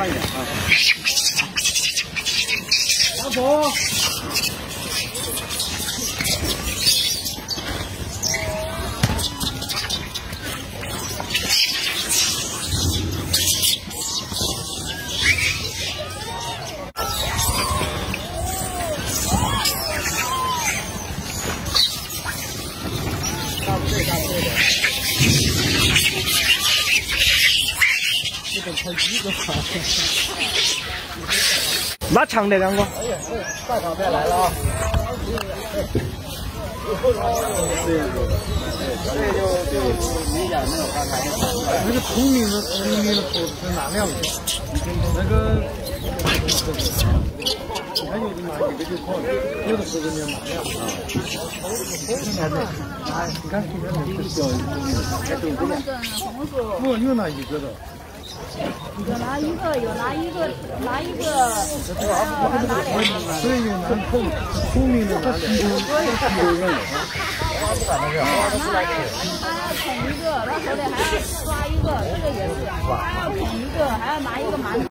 看一眼啊。老婆。拉长的两个。大场面来了啊！明显没有刚才那个聪明的猴子是哪两个？那个你看有的拿一个就跑了，有的猴子你拿两个。哎，你看这个是小一个的，不，又拿一个的。 有拿一个，有拿一个，拿一个， 所以有拿聪明的拿两个，有人。 他要啃一个，然后后来还要抓一个，这个也是，还要啃一个，还要拿一个馒头。